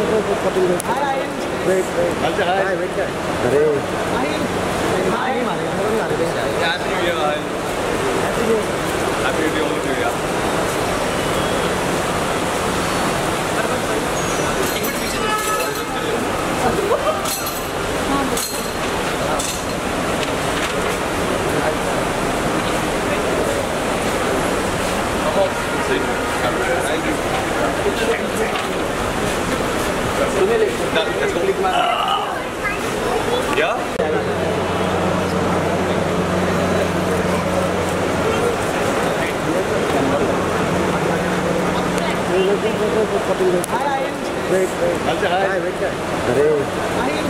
Wait, wait. Hi, wait काय? अरे Happy New Year, Ahil. Happy New Year to you. Let's go. Yeah? wait, wait. Hi, wait काय? अरे